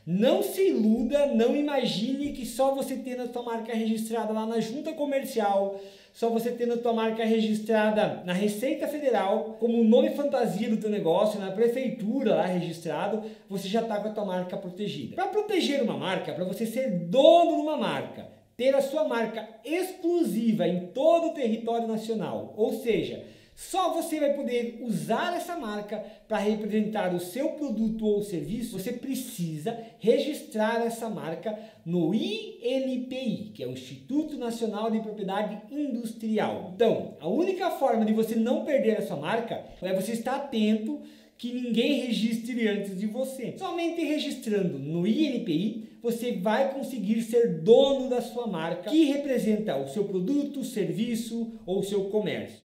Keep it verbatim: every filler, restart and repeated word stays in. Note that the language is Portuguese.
Não se iluda, não imagine que só você tendo a sua marca registrada lá na Junta Comercial, só você tendo a tua marca registrada na Receita Federal, como o nome fantasia do teu negócio, na prefeitura lá registrado, você já está com a tua marca protegida. Para proteger uma marca, para você ser dono de uma marca, ter a sua marca exclusiva em todo o território nacional, ou seja, só você vai poder usar essa marca para representar o seu produto ou serviço. Você precisa registrar essa marca no I N P I, que é o Instituto Nacional de Propriedade Industrial. Então, a única forma de você não perder a sua marca é você estar atento que ninguém registre antes de você. Somente registrando no I N P I, você vai conseguir ser dono da sua marca, que representa o seu produto, serviço ou seu comércio.